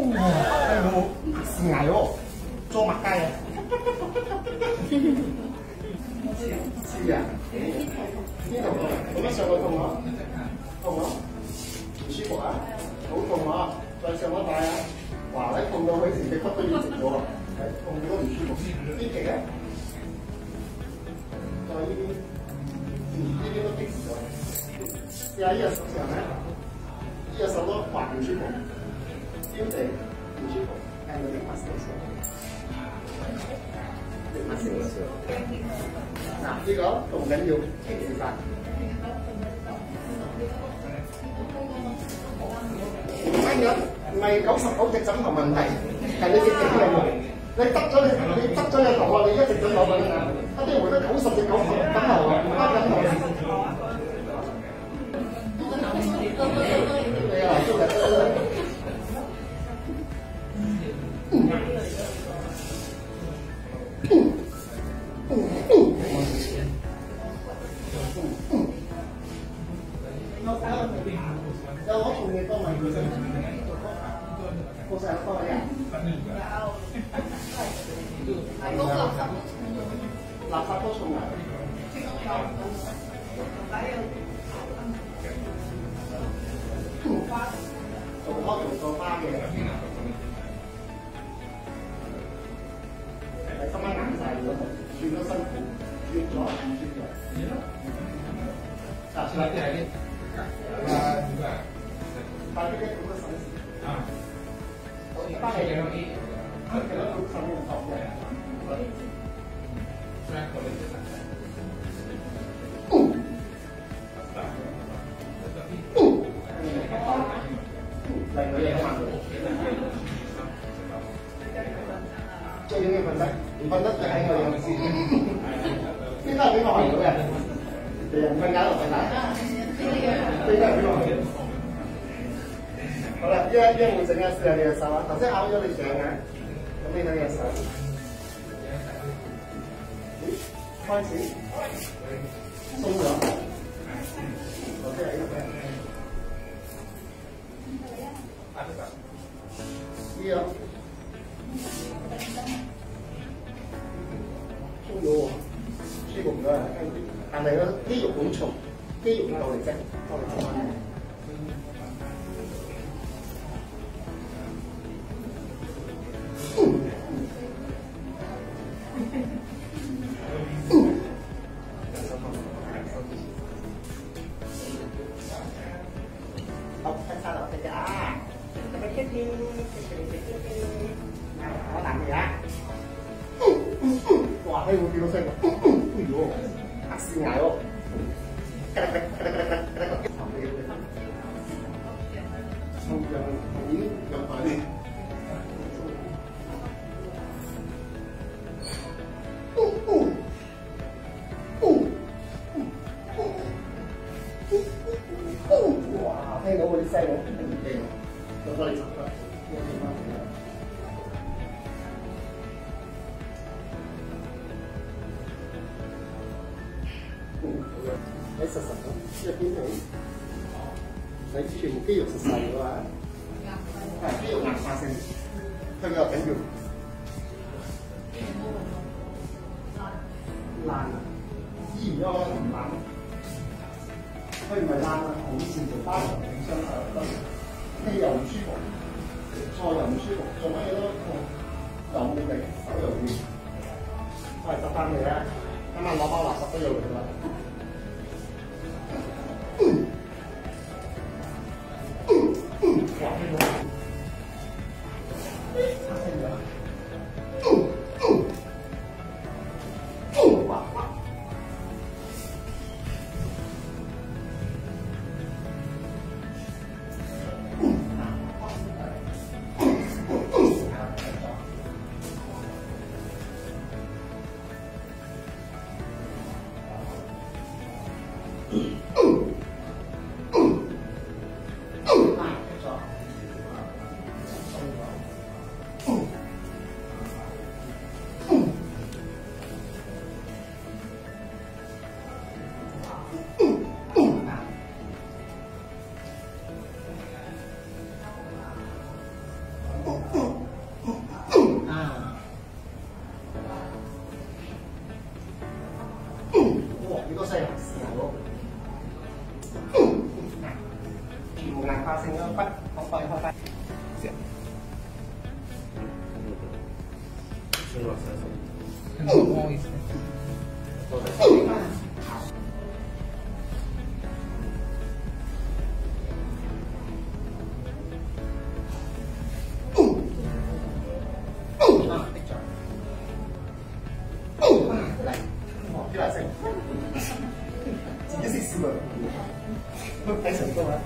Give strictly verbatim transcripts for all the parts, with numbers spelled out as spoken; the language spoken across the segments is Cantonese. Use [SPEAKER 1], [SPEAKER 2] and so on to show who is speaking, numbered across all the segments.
[SPEAKER 1] 係我是捱喎，做麥雞啊！知啊？邊度痛？咁樣上個痛啊？痛啊？唔舒服啊？好痛啊！再上一帶啊！哇！你痛到佢成隻骨都要直咗啊！痛到都唔舒服。呢期咧，再呢邊，嗯，呢邊都激咗。試下呢個手上咧，呢個手都滑唔舒服，腰地唔舒服，係咪啲骨少少？啲骨少少。嗱，呢個仲緊要傾時間。唔係嘅，唔係九十九隻枕頭問題，係你隻腳嘅問題。你得咗你你得咗隻頭啊！你一直枕頭問題，一啲回得九十隻九頭枕頭啊，唔啱枕頭。你啊，今日有我同你講埋佢先，好細個嘅。有。垃圾都送嚟。做開做個花嘅。係今晚硬晒咗，轉咗辛苦，轉咗唔轉咗。嗱，算啦，啲係啲。快啲嘅咁嘅手勢。啊。翻嚟嘅嗰啲，其實都手用頭嘅。嚟佢哋啊嘛。最緊要瞓得，唔瞓得就喺我哋公司。邊個係邊個學到嘅？人瞓覺就瞓覺。邊個係邊個學？好啦，一一會整下試下你隻手啊！頭先咬咗你上嘅，咁你睇隻手。開始鬆咗。OK，呢個。呢個。鬆咗喎，舒服唔該，但係個肌肉好重，肌肉唔夠力啫，夠力做翻。好，睇晒落去啊！咁樣傾傾，我難嘅啊！哇，呢個幾多聲㗎？哎呦，嚇死捱喎！抽象已經有排啲。哇！聽到嗰啲聲我都唔驚，我幫你查啦。嗯，好嘅，你實實咁，一邊起，你全部肌肉實實嘅話，係肌肉硬化性，佢比較緊要。爛啊！醫唔咗唔爛。佢唔係爛啊，好似條包長整傷手，肌又唔舒服，菜又唔舒服，做乜嘢都痛，又冇力，手又軟，都係執翻嚟啊！今晚攞包垃圾都有嚟啦。哇！呢個拆清咗。哇！ 化性嘅骨，好快開翻。
[SPEAKER 2] 很多意思。
[SPEAKER 1] 自己識笑啊！睇成功啊！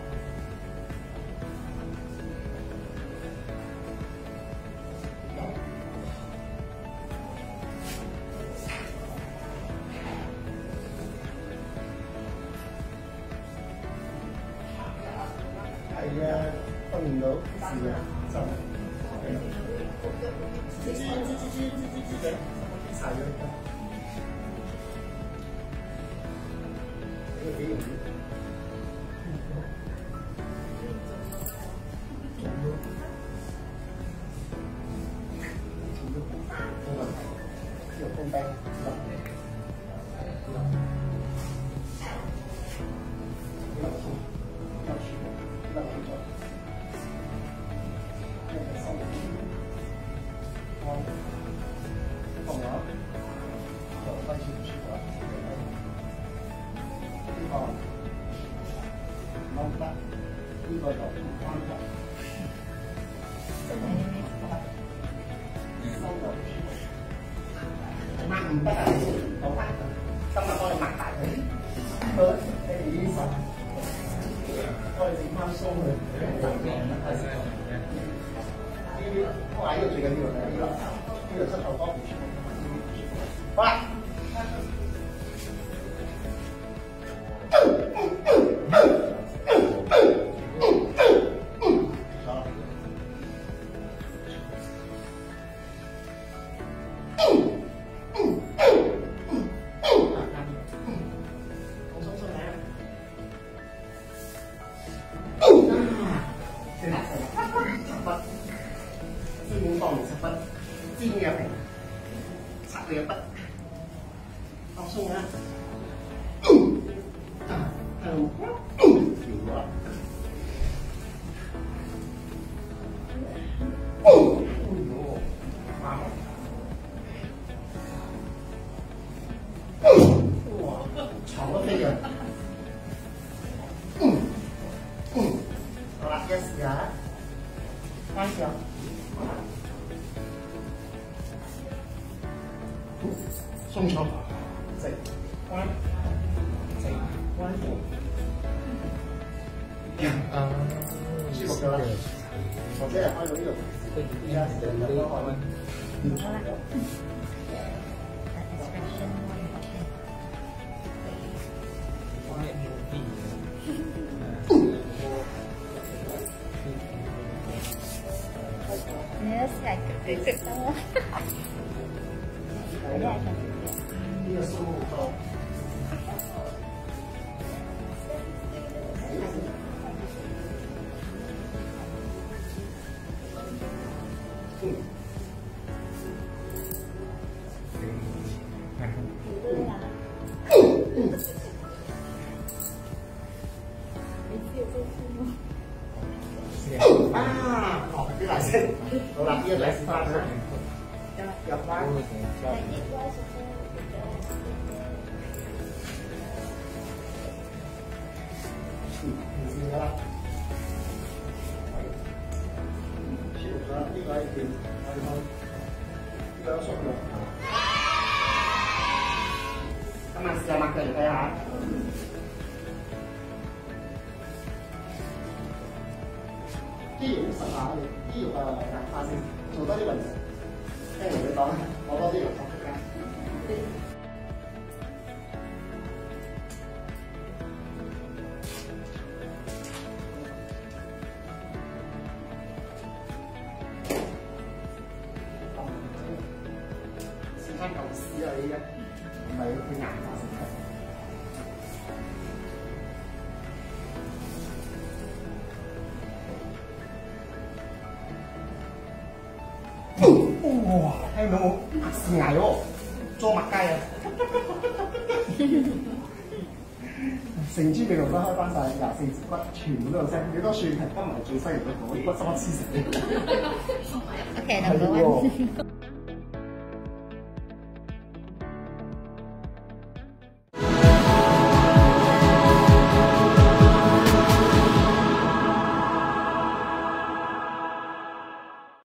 [SPEAKER 1] 係啊，瞓唔到是啊，就吱吱吱吱吱吱吱嘅，晒咗呢個。幾容易。有空杯，呢個就唔關係。收入抹唔得啊！好得，今日幫你抹大佢。好，你哋醫生，幫你整翻鬆佢。呢啲我話呢個最緊要係呢個，呢個膝頭哥唔舒服。好啦。尖嘅平，插你嘅筆，放鬆啊！啊，係喎，調咗啦。哦呦，媽哇，床都飛啊！嗯嗯，好啦，一試下，開始啊！鬆手，直彎，直彎轉，啊，舒服咗啦。或者係開到呢度，而家成日都開。好啦。
[SPEAKER 3] Yes, I could do it.
[SPEAKER 1] 呢個舒服咗。嗯。啊，學啲大聲。好啦，呢一嚟試翻啦。入翻。嗯，唔試啦。舒服咗，呢個係點？我哋開呢個熟咗。今晚試下擘腳嚟睇下。肌肉實下你，肌肉啊硬化先，做多啲運動。聽人哋講，攞多啲嚟作出街。試翻嚿屎啊！你嘅，唔係佢硬化先。哇！聽到冇？是牙喎，裝麥雞啊！ 成支鼻龍都開翻晒，廿四節骨全部都有聲，你都算係今日最犀利嗰個，啲骨心一黐死。
[SPEAKER 3] OK，number one。